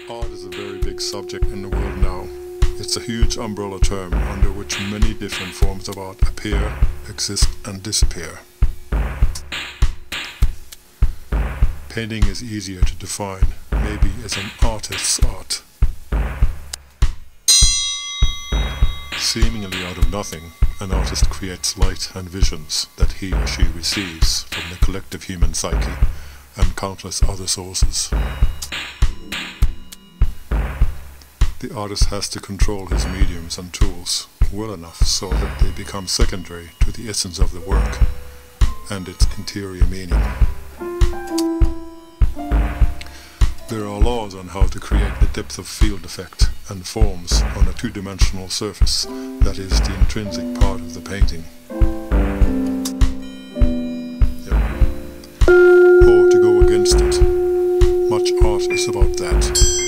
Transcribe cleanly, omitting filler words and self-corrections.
Art is a very big subject in the world now. It's a huge umbrella term under which many different forms of art appear, exist and disappear. Painting is easier to define, maybe as an artist's art. Seemingly out of nothing, an artist creates light and visions that he or she receives from the collective human psyche and countless other sources. The artist has to control his mediums and tools well enough so that they become secondary to the essence of the work and its interior meaning. There are laws on how to create the depth of field effect and forms on a two-dimensional surface that is the intrinsic part of the painting. Or to go against it. Much art is about that.